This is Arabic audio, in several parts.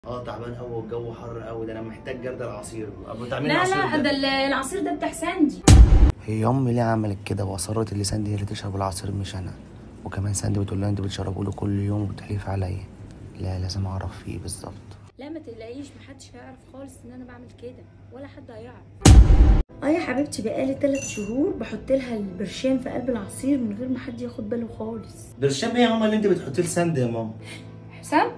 تعبان قوي والجو حر قوي، ده انا محتاج جرد العصير. ابو تعمل لا العصير لا ده العصير ده بتاع ساندي. هي امي ليه عملت كده واصرت اللي ساندي هي اللي تشرب العصير مش انا؟ وكمان ساندي بتقول لها انت بتشربه له كل يوم وبتحلف عليا. لا لازم اعرف فيه بالظبط. لا ما تقلقيش، محدش هيعرف خالص ان انا بعمل كده ولا حد هيعرف. يا حبيبتي بقالي 3 شهور بحط لها البرشام في قلب العصير من غير ما حد ياخد باله خالص. برشام ايه يا ماما اللي انت بتحطيه لساندي يا ماما؟ حسام؟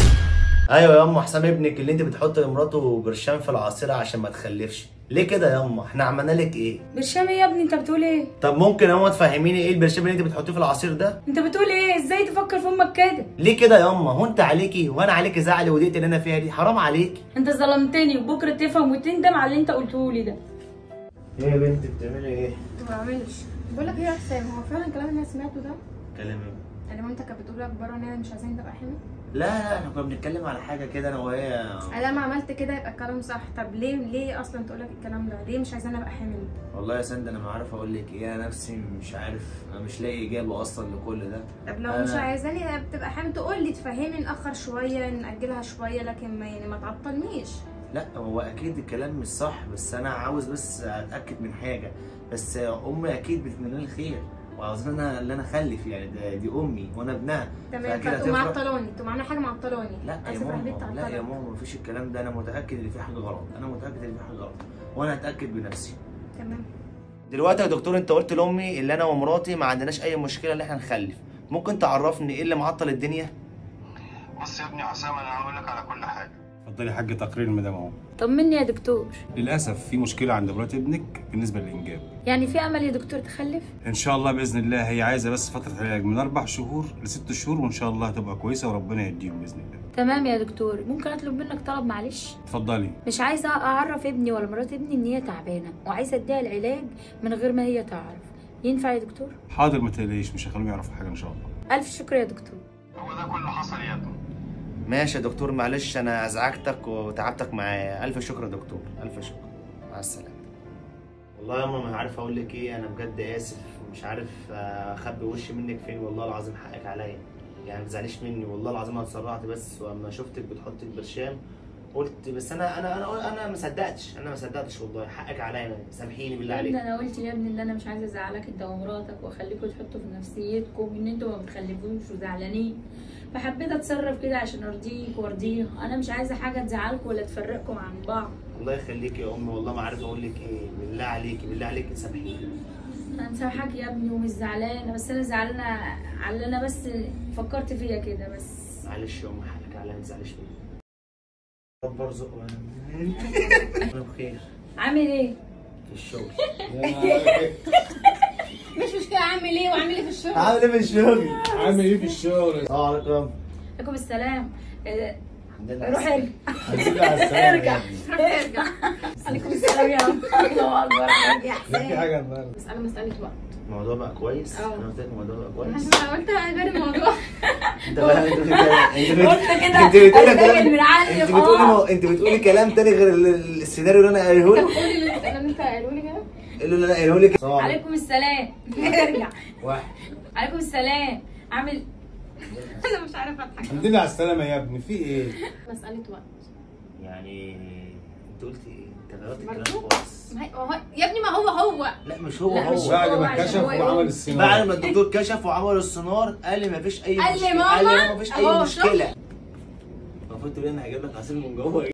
ايوه يا ماما، حسام ابنك اللي انت بتحط لمراته برشام في العصير عشان ما تخلفش. ليه كده يا ماما؟ احنا عملنا لك ايه؟ برشام ايه يا ابني؟ انت بتقول ايه؟ طب ممكن يا ماما تفهميني ايه البرشام اللي انت بتحطيه في العصير ده؟ انت بتقول ايه؟ ازاي تفكر في امك كده؟ ليه كده يا ماما؟ هو انت عليكي وانا عليكي زعلي ودقت اللي انا فيها دي؟ حرام عليكي. انت ظلمتني وبكره تفهم وتندم على اللي انت قلته لي ده. ايه يا بنت بتعملي ايه؟ ما بعملش. بقول لك ايه يا حسام، هو فعلا الكلام اللي انا سمعته ده؟ كلام ايه؟ يعني مامتك كانت بتقول لك بره ان انا مش عايزاني ابقى حامل؟ لا احنا كنا بنتكلم على حاجه كده انا وهي. انا لما عملت كده يبقى الكلام صح. طب ليه اصلا تقول لك الكلام ده؟ ليه مش عايزاني ابقى حامل؟ والله يا سند انا ما عارف اقول لك ايه، انا نفسي مش عارف، انا مش لاقي اجابه اصلا لكل ده. طب لو مش عايزاني تبقى حامل تقول لي، تفهمني ناخر شويه ناجلها شويه، لكن ما تعطلنيش. لا هو اكيد الكلام مش صح، بس انا عاوز بس اتاكد من حاجه. بس امي اكيد بتتمنى لي الخير وعاوزانا اللي انا اخلف، يعني دي امي وانا ابنها. تمام. فتقوم معطلاني، تقوم عامله حاجه معطلاني. لا يا ماما، لا يا ماما مفيش الكلام ده، انا متاكد ان في حاجه غلط، انا متاكد ان في حاجه غلط وانا هتاكد بنفسي. تمام. دلوقتي يا دكتور انت قلت لامي اللي انا ومراتي ما عندناش اي مشكله ان احنا نخلف، ممكن تعرفني ايه اللي معطل الدنيا؟ بص يا ابني حسام، انا هقول لك على كل حاجه. اتفضلي يا حاج، تقرير المدام اهو. طمني يا دكتور. للاسف في مشكله عند مرات ابنك بالنسبه للانجاب. يعني في امل يا دكتور تخلف؟ ان شاء الله باذن الله، هي عايزه بس فتره علاج من 4 شهور ل6 شهور، وان شاء الله هتبقى كويسه وربنا يهديهم باذن الله. تمام يا دكتور. ممكن اطلب منك طلب معلش؟ اتفضلي. مش عايزه اعرف ابني ولا مرات ابني ان هي تعبانه، وعايزه اديها العلاج من غير ما هي تعرف. ينفع يا دكتور؟ حاضر ما تقلقيش، مش هخليهم يعرفوا حاجه ان شاء الله. الف شكر يا دكتور. هو ده كل اللي حصل يا ابني. ماشي يا دكتور، معلش انا ازعجتك وتعبتك معايا، الف شكر يا دكتور، الف شكر، مع السلامه. والله يا ماما ما عارف اقول لك ايه، انا بجد اسف، مش عارف اخبي وشي منك فين، والله العظيم حقك عليا، يعني ما تزعليش مني، والله العظيم انا اتسرعت بس، واما شفتك بتحطي البرشام قلت بس انا ما صدقتش والله، حقك عليا، سامحيني بالله عليك. انا قلت يا ابني ان انا مش عايزه ازعلك انت ومراتك واخليكم تحطوا في نفسيتكم ان انتوا ما بتخلفوش وزعلانين، فحبيت اتصرف كده عشان ارضيك وارضيها. انا مش عايزه حاجه تزعلكم ولا تفرقكم عن بعض. الله يخليكي يا امي، والله ما عارف اقول لك ايه، بالله عليكي سامحيني. انا مسامحاك يا ابني ومش زعلانه، بس انا زعلانه على اللي انا بس فكرت فيا كده بس. معلش يا امي حقك عليا، ما تزعليش مني. رب ارزق انا بخير. عامل ايه؟ في الشغل. مش مشكله، عامل ايه وعامل ايه في الشغل؟ عامل ايه في الشغل؟ عامل ايه في الشغل؟ السلام عليكم. عليكم السلام. الحمد لله. روح ارجع. ارجع. ارجع. عليكم السلام يا رب. الله اكبر. يا في حاجه النهارده. مسألة وقت. الموضوع بقى كويس؟ انا قلت لك الموضوع بقى كويس. انا قلت غير الموضوع. انت بقى انت بتقولي كلام تاني غير السيناريو اللي انا قايله لك. قولي اللي انت قايله لي كده. اللي انا قايله لك. عليكم السلام. ارجع. واحد. عليكم السلام. عامل انا مش عارفه اضحك. الحمد لله على السلامه يا ابني، في ايه؟ مسألة وقت. يعني انت قلت ايه؟ انت غيرت الكلام خالص. يا ابني ما هو. لا مش هو. لا، مش هو. بعد ما كشف وعمل السيناريو. بعد ما الدكتور كشف وعمل السونار قال لي مفيش اي مشكله. قال لي ماما مفيش اي مشكله. المفروض تقول لي انا هجيب لك عصير من جوه.